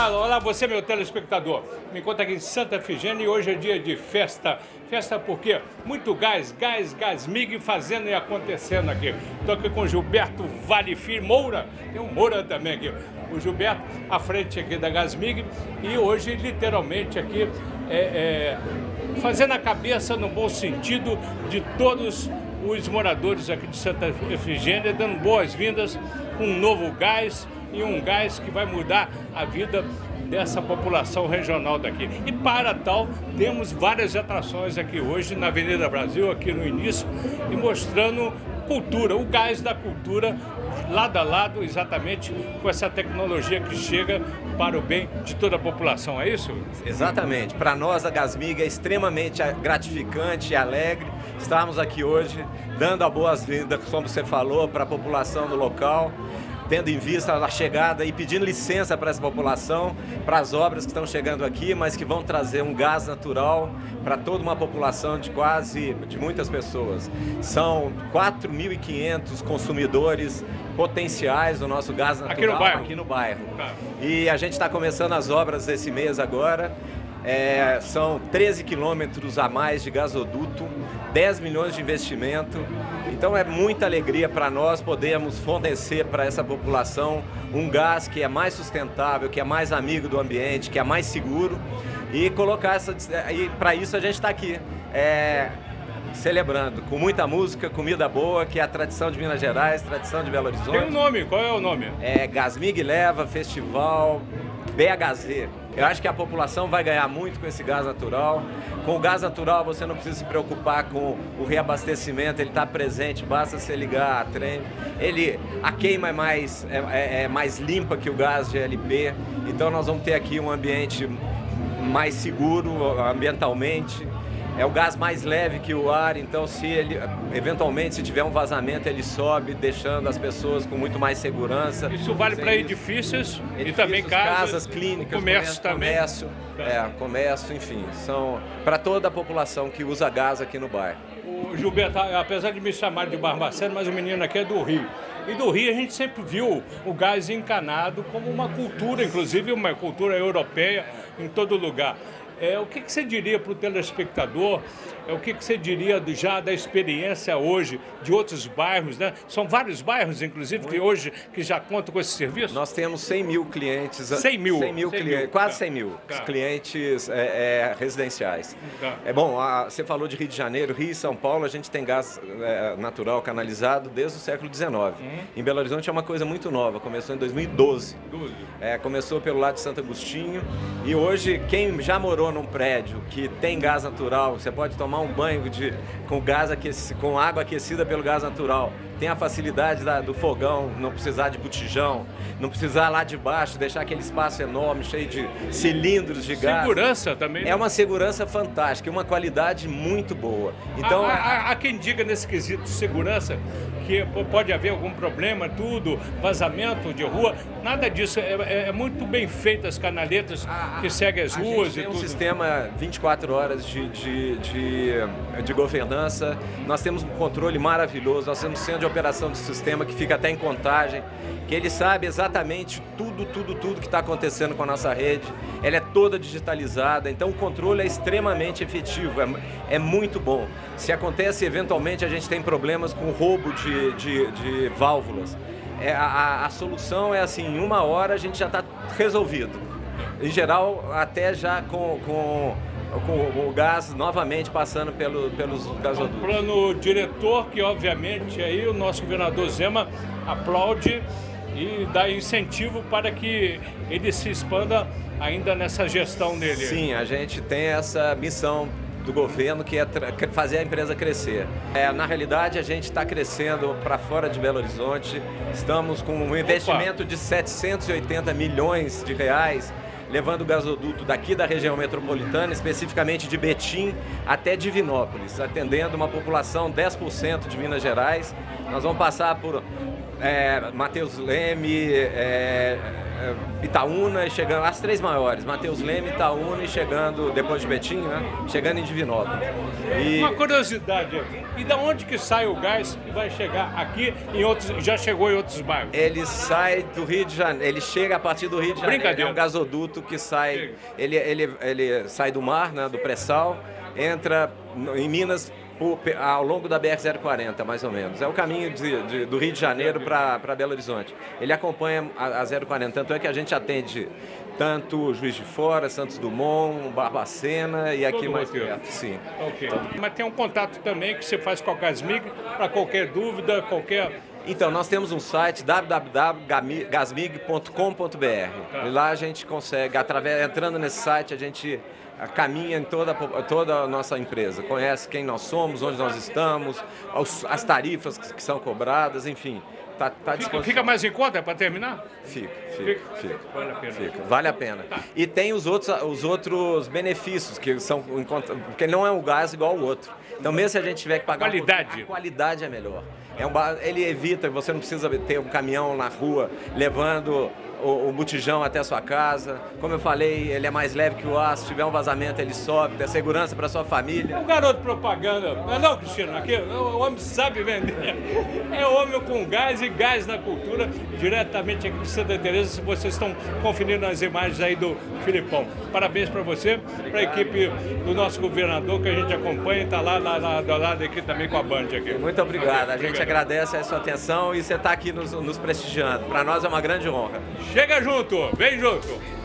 olá você, meu telespectador. Me encontro aqui em Santa Efigênia e hoje é dia de festa. Festa porque muito Gasmig fazendo e acontecendo aqui. Estou aqui com o Gilberto Vale Filho Moura, tem um Moura também aqui. O Gilberto à frente aqui da Gasmig e hoje literalmente aqui fazendo a cabeça no bom sentido de todos os moradores aqui de Santa Efigênia, dando boas-vindas com um novo gás e um gás que vai mudar a vida dessa população regional daqui. E para tal, temos várias atrações aqui hoje na Avenida Brasil, aqui no início, e mostrando cultura, o gás da cultura, lado a lado, exatamente com essa tecnologia que chega para o bem de toda a população, é isso? Exatamente. Para nós, a Gasmig, é extremamente gratificante e alegre estarmos aqui hoje, dando as boas-vindas, como você falou, para a população do local, tendo em vista a chegada e pedindo licença para essa população, para as obras que estão chegando aqui, mas que vão trazer um gás natural para toda uma população de muitas pessoas. São 4.500 consumidores potenciais do nosso gás natural aqui no bairro. Tá. E a gente está começando as obras esse mês agora. São 13 quilômetros a mais de gasoduto, 10 milhões de investimento. Então é muita alegria para nós podermos fornecer para essa população um gás que é mais sustentável, que é mais amigo do ambiente, que é mais seguro e para isso a gente está aqui celebrando com muita música, comida boa, que é a tradição de Minas Gerais, tradição de Belo Horizonte. Tem um nome, qual é o nome? Gasmig Leva Festival BHZ. Eu acho que a população vai ganhar muito com esse gás natural. Com o gás natural você não precisa se preocupar com o reabastecimento, ele está presente, basta você ligar a trem. A queima é mais limpa que o gás GLP, então nós vamos ter aqui um ambiente mais seguro ambientalmente. É o gás mais leve que o ar, então eventualmente se tiver um vazamento, ele sobe, deixando as pessoas com muito mais segurança. Isso vale para edifícios e também casas, clínicas, comércio também. Comércio, enfim, são para toda a população que usa gás aqui no bairro. O Gilberto, apesar de me chamar de Barbacena, mas o menino aqui é do Rio. E do Rio a gente sempre viu o gás encanado como uma cultura, inclusive uma cultura europeia em todo lugar. O que você diria para o telespectador? O que você diria já da experiência hoje de outros bairros, né? São vários bairros, inclusive, que hoje já contam com esse serviço? Nós temos 100 mil clientes. 100 mil? 100 mil clientes, quase 100 mil clientes residenciais. Bom, você falou de Rio de Janeiro, Rio e São Paulo, a gente tem gás natural canalizado desde o século XIX. Em Belo Horizonte é uma coisa muito nova, começou em 2012. Começou pelo lado de Santo Agostinho e hoje quem já morou num prédio que tem gás natural, você pode tomar um banho com água aquecida pelo gás natural. Tem a facilidade do fogão, não precisar de botijão, não precisar lá de baixo, deixar aquele espaço enorme, cheio de cilindros de gás. Segurança também. É uma segurança fantástica, uma qualidade muito boa. Então, há quem diga nesse quesito de segurança que pode haver algum problema, vazamento de rua, nada disso. É muito bem feito as canaletas que seguem as ruas e tudo. Tem um sistema 24 horas de governança, nós temos um controle maravilhoso, nós temos um centro de operação do sistema que fica até em Contagem, que ele sabe exatamente tudo que está acontecendo com a nossa rede, ela é toda digitalizada, então o controle é extremamente efetivo, é muito bom. Se acontece, eventualmente, a gente tem problemas com roubo de válvulas. A solução é assim, em 1 hora a gente já está resolvido. Em geral, até já com o gás novamente passando pelos gasodutos. O plano diretor, que obviamente aí o nosso governador Zema aplaude e dá incentivo para que ele se expanda ainda nessa gestão dele. Sim, a gente tem essa missão do governo que é fazer a empresa crescer. Na realidade, a gente está crescendo para fora de Belo Horizonte, estamos com um investimento de 780 milhões de reais, levando o gasoduto daqui da região metropolitana, especificamente de Betim até Divinópolis, atendendo uma população 10% de Minas Gerais. Nós vamos passar por Matheus Leme, Itaúna e chegando, as três maiores, Mateus Leme, Itaúna e chegando, depois de Betim, né? Chegando em Divinópolis. Uma curiosidade, e da onde que sai o gás que vai chegar aqui em outros, já chegou em outros bairros? Ele sai do Rio de Janeiro, ele chega a partir do Rio de Janeiro. Brincadeira. É um gasoduto que sai, ele sai do mar, né, do pré-sal, entra em Minas ao longo da BR-040, mais ou menos. É o caminho do Rio de Janeiro para Belo Horizonte. Ele acompanha a 040, tanto é que a gente atende tanto Juiz de Fora, Santos Dumont, Barbacena e aqui mais perto. Sim. Ok. Mas tem um contato também que você faz com a Gasmig para qualquer dúvida, qualquer... Então, nós temos um site www.gasmig.com.br. E lá a gente consegue, entrando nesse site, a gente caminha em toda a nossa empresa, conhece quem nós somos, onde nós estamos, as tarifas que são cobradas, enfim. Tá disponível. Fica mais em conta para terminar? Fica. Vale a pena. Vale a pena. Tá. E tem os outros benefícios, que são porque não é um gás igual ao outro. Então, mesmo se a gente tiver que pagar... Qualidade. A qualidade é melhor. Ele evita, você não precisa ter um caminhão na rua levando o botijão até a sua casa. Como eu falei, ele é mais leve que o aço, se tiver um vazamento ele sobe, dá segurança para sua família. O garoto propaganda, não, Cristiano, aqui o homem sabe vender. É homem com gás e gás na cultura, diretamente aqui de Santa Teresa, se vocês estão conferindo as imagens aí do Filipão. Parabéns para você, para a equipe do nosso governador que a gente acompanha, está lá do lado aqui também com a Band aqui. Muito obrigado, a gente agradece a sua atenção e você está aqui nos prestigiando. Para nós é uma grande honra. Chega junto, vem junto.